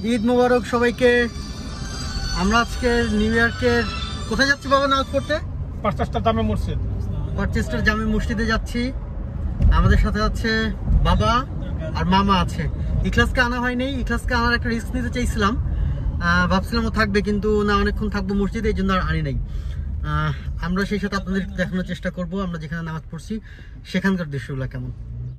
ঈদ মোবারক সবাইকে। আমরা আজকে নিউ ইয়র্কের কোথায় যাচ্ছি বাবা নামাজ পড়তে? পারচেস্টার জামে মসজিদ। পারচেস্টার জামে মসজিদে যাচ্ছি। আমাদের সাথে আছে বাবা আর মামা আছে। ইখলাসকে আনা হয়নি, ইখলাসকে আনার একটা রিস্ক নিতে চাইছিলাম, ভাবছিলাম ও থাকবে কিন্তু না, অনেকক্ষণ থাকবো মসজিদে, এই জন্য আর আনি নাই। আমরা সেই সাথে আপনাদের দেখানোর চেষ্টা করব আমরা যেখানে নামাজ পড়ছি সেখানকার দৃশ্যগুলো কেমন।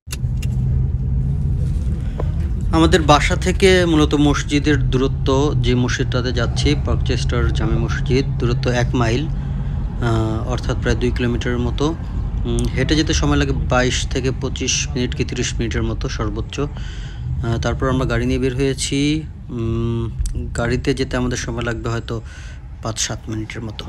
আমাদের বাসা থেকে মূলত মসজিদের দূরত্ব, যে মসজিদটাতে যাচ্ছি পারচেস্টার জামে মসজিদ, দূরত্ব 1 মাইল, অর্থাৎ প্রায় 2 কিলোমিটারের মতো। হেঁটে যেতে সময় লাগে 22 থেকে 25 মিনিট কি 30 মিনিটের মতো সর্বোচ্চ। তারপর আমরা গাড়ি নিয়ে বের হয়েছি। গাড়িতে যেতে আমাদের সময় লাগবে হয়তো 5-7 মিনিটের মতো।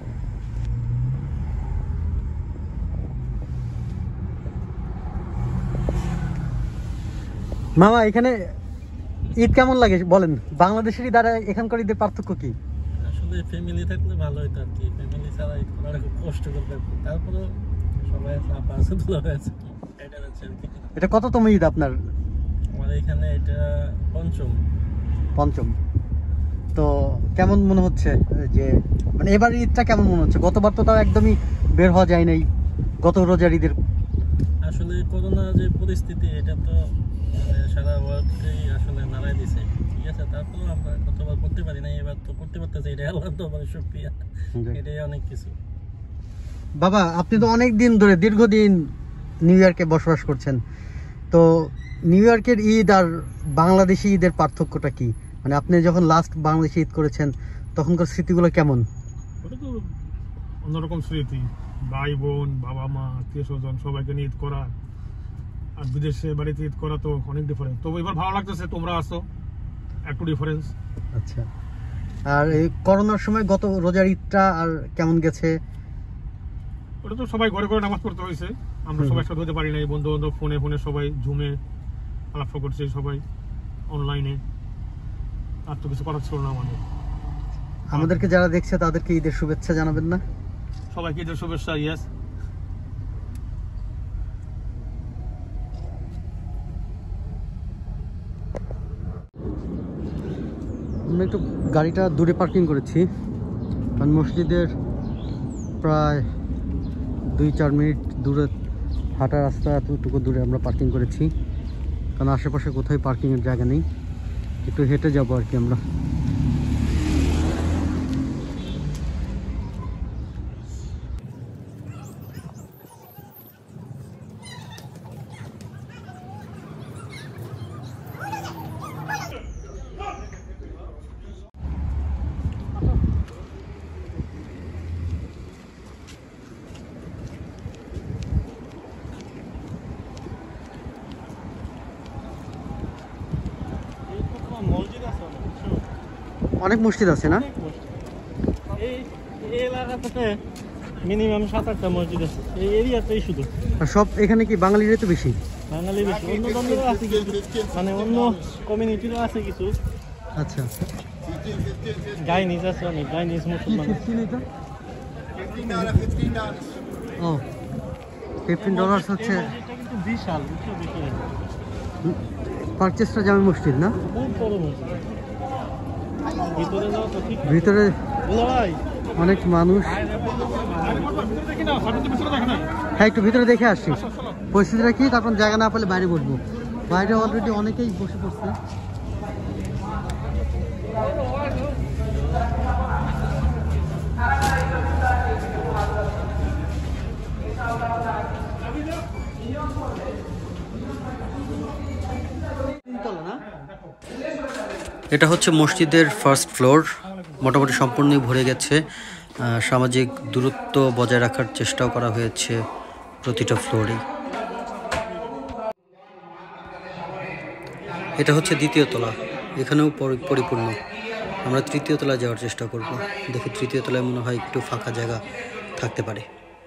মামা, এখানে ঈদ কেমন লাগে বলেন? বাংলাদেশের ঈদ আর এখানকার ঈদের পার্থক্য কি? আসলে ফ্যামিলি থাকলে ভালো হতো আর কি, ফ্যামিলি ছাড়া ঈদ করা খুব কষ্ট করতে। তারপরে সবাই আছে দুলা হয়েছে। এটা কততম ঈদ আপনার? আমাদের এখানে এটা পঞ্চম। তো কেমন মনে হচ্ছে যে মানে এবার ঈদটা কেমন মনে হচ্ছে? গতবার তো তাও একদমই বের হওয়া যায় নাই, গত রোজার ঈদের। আসলে করোনা যে পরিস্থিতি, এটা তো মানে সারা ওয়ার্ল্ডকেই আসলে নাড়াই দিছে, ঠিক আছে। তারপরে আমরা কতবার করতে পারি না, এবার তো করতে পারতেছি, এটা আল্লাহ তো মানে শুকরিয়া, এটাই অনেক কিছু। বাবা, আপনি তো অনেক দিন ধরে দীর্ঘদিন নিউ ইয়র্কে বসবাস করছেন, তো নিউ ইয়র্কের ঈদ আর বাংলাদেশি ঈদের পার্থক্যটা কি? মানে আপনি যখন লাস্ট বাংলাদেশি ঈদ করেছেন তখনকার স্মৃতিগুলো কেমন? ওটা তো অন্যরকম স্মৃতি, ভাই বোন, বাবা মা, আত্মীয় স্বজন সবাইকে নিয়ে ঈদ করা, আর বিদেশে বাড়িতে ঈদ করা তো অনেক ডিফারেন্স। তো এবার ভালো লাগতেছে তোমরা আসো, একটু ডিফারেন্স। আচ্ছা, আর এই করোনার সময় গত রোজার ঈদটা আর কেমন গেছে? ওটা তো সবাই ঘরে ঘরে নামাজ পড়তে হয়েছে, আমরা সবাই সাথে হতে পারি নাই। বন্ধু বান্ধব ফোনে সবাই জুমে আলাপ করছে, সবাই অনলাইনে, আর তো কিছু করার ছিল না আমাদের। আমাদেরকে যারা দেখছে তাদেরকে ঈদের শুভেচ্ছা জানাবেন না? সবাইকে ঈদের শুভেচ্ছা। ইয়েস। আমরা একটু গাড়িটা দূরে পার্কিং করেছি, কারণ মসজিদের প্রায় 2-4 মিনিট দূরে হাঁটা রাস্তা, এতটুকু দূরে আমরা পার্কিং করেছি, কারণ আশেপাশে কোথায় পার্কিংয়ের জায়গা নেই, একটু হেঁটে যাবো আর কি আমরা। অনেক মসজিদ আছে না? এই এলাকাতে মিনিমাম 7-8টা মসজিদ আছে এই এরিয়াতেই শুধু। আর সব এখানে কি বাঙালিরা তো বেশি? বাঙালি বেশি, অন্য ধর্মেরও আছে কিছু, মানে অন্য কমিউনিটিরও আছে কিছু। আচ্ছা, গাইনিজ আছে অনেক, গাইনিজ মুসলমান। ও, $15 হচ্ছে কিন্তু বিশাল পারচেস্টার জামে মসজিদ না? খুব বড় মসজিদ। ভিতরে যাও তো ঠিক, ভিতরে ভাই অনেক মানুষ। হ্যাঁ, একটু ভিতরে দেখে আসছি পরিস্থিতিটা কি, তারপর জায়গা না পেলে বাইরে বসবো। বাইরে অলরেডি অনেকেই বসে পড়ছে। এটা হচ্ছে মসজিদের ফার্স্ট ফ্লোর, মোটামুটি সম্পূর্ণই ভরে গেছে। সামাজিক দূরত্ব বজায় রাখার চেষ্টাও করা হয়েছে প্রতিটা ফ্লোরে। এটা হচ্ছে দ্বিতীয় তলা, এখানেও পরিপূর্ণ। আমরা তৃতীয় তলায় যাওয়ার চেষ্টা করব, দেখি তৃতীয় তলায় মনে হয় একটু ফাঁকা জায়গা থাকতে পারে।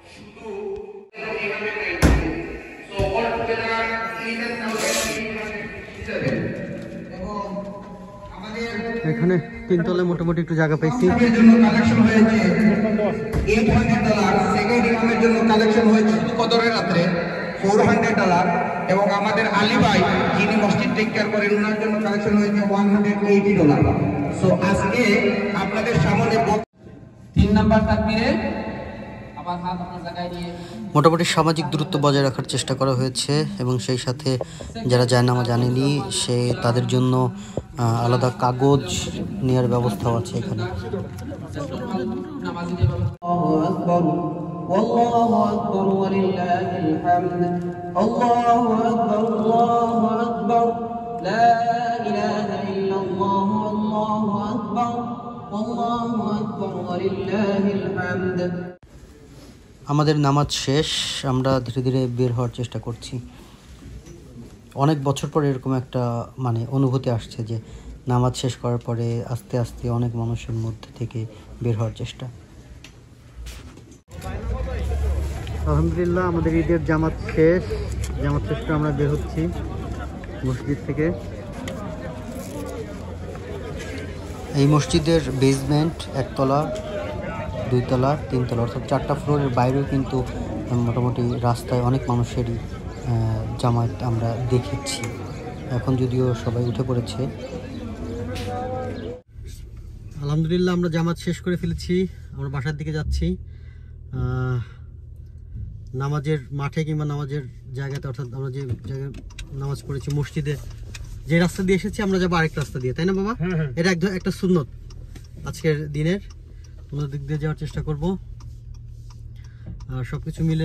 এখানে 3 তলায় মোটামুটি একটু জায়গা পাইছি। $800 সেকেন্ড ইমামের জন্য কালেকশন হয়েছে কদরের রাত্রে $400 এবং আমাদের আলী ভাই যিনি মসজিদ টেক কেয়ার করেন ওনার জন্য কালেকশন হয়েছে $180। সো আজকে আপনাদের সামনে 3 নাম্বার তাকবীরে আবার হাত আপনার জায়গায় নিয়ে মোটামুটি সামাজিক দূরত্ব বজায় রাখার চেষ্টা করা হয়েছে এবং সেই সাথে যারা জায়নামাজ জানেনি তাদের জন্য আলাদা কাগজ নেওয়ার ব্যবস্থাও আছে এখানে। নামাজি যেভাবে আল্লাহু আকবার والله أكبر ولله الحمد الله أكبر لا إله إلا الله والله أكبر ولله الحمد। আমাদের নামাজ শেষ, আমরা ধীরে ধীরে বের হওয়ার চেষ্টা করছি। অনেক বছর পরে এরকম একটা অনুভূতি আসছে যে নামাজ শেষ করার পরে আস্তে আস্তে অনেক মানুষের মধ্যে থেকে বের হওয়ার চেষ্টা। আলহামদুলিল্লাহ আমাদের ঈদের জামাত শেষ করে আমরা বের হচ্ছি মসজিদ থেকে। এই মসজিদের বেসমেন্ট 1 তলা 2 তলা 3 তলা অর্থাৎ 4টা ফ্লোরের বাইরেও কিন্তু মোটামুটি রাস্তায় অনেক মানুষেরই জামাত আমরা দেখেছি। এখন যদিও সবাই উঠে পড়েছে। আলহামদুলিল্লাহ আমরা জামাত শেষ করে ফেলেছি, আমরা বাসার দিকে যাচ্ছি। নামাজের মাঠে কিংবা নামাজের জায়গাতে, অর্থাৎ আমরা যে জায়গায় নামাজ পড়েছি মসজিদে, যে রাস্তা দিয়ে এসেছি আমরা যাবো আরেক রাস্তা দিয়ে, তাই না বাবা? এটা একটা সুন্নত আজকের দিনের। অন্য দিক দিয়ে যাওয়ার চেষ্টা করব। সবকিছু মিলে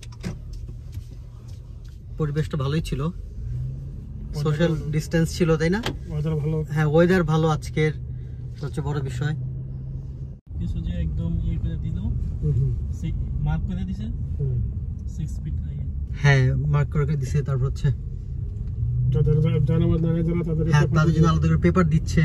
পরিবেশটা ভালোই ছিল, সোশ্যাল ডিস্টেন্স ছিল, তাই না? হ্যাঁ, ওয়েদার ভালো আজকের, সবচেয়ে বড় বিষয়। কিছু যে একদম ইয়ে করে দিল, মার্ক করে দিছে 6 ফিট আগে। হ্যাঁ, মার্ক করে দিছে। তারপর হচ্ছে যাদের জানামাজ না যারা তাদের জন্য আলাদা করে পেপার দিচ্ছে।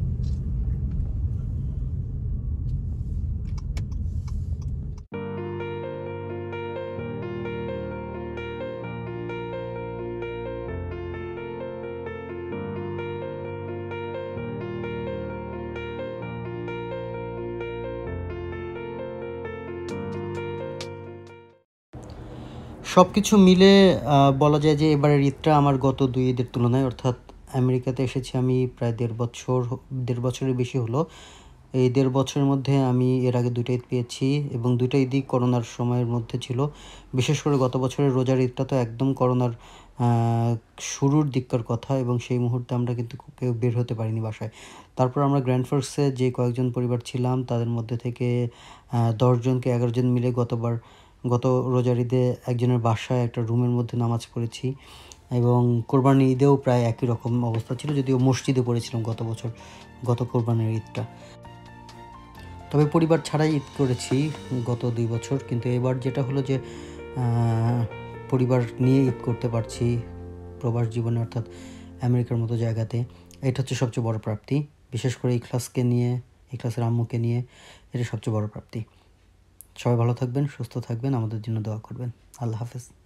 সবকিছু মিলে বলা যায় যে এবারের ঈদটা আমার গত 2 ঈদের তুলনায়, অর্থাৎ আমেরিকাতে এসেছি আমি প্রায় 1.5 বছরের বেশি হলো। এই 1.5 বছরের মধ্যে আমি এর আগে 2টা ঈদ পেয়েছি এবং 2টা ঈদই করোনার সময়ের মধ্যে ছিল। বিশেষ করে গত বছরের রোজার ঈদটা তো একদম করোনার শুরুর দিককার কথা এবং সেই মুহূর্তে আমরা কিন্তু কেউ বের হতে পারিনি বাসায়। তারপর আমরা গ্র্যান্ড ফোর্কসে যে কয়েকজন পরিবার ছিলাম তাদের মধ্যে থেকে 10 জনকে 11 জন মিলে গত রোজার ঈদে একজনের বাসায় একটা রুমের মধ্যে নামাজ পড়েছি এবং কোরবানির ঈদেও প্রায় একই রকম অবস্থা ছিল, যদিও মসজিদে পড়েছিলাম গত কোরবানির ঈদটা। তবে পরিবার ছাড়াই ঈদ করেছি গত 2 বছর, কিন্তু এবার যেটা হলো যে পরিবার নিয়ে ঈদ করতে পারছি প্রবাস জীবনে, অর্থাৎ আমেরিকার মতো জায়গাতে। এটা হচ্ছে সবচেয়ে বড় প্রাপ্তি, বিশেষ করে ইখলাসের আম্মুকে নিয়ে এটা সবচেয়ে বড় প্রাপ্তি। সবাই ভালো থাকবেন, সুস্থ থাকবেন, আমাদের জন্য দোয়া করবেন। আল্লাহ হাফেজ।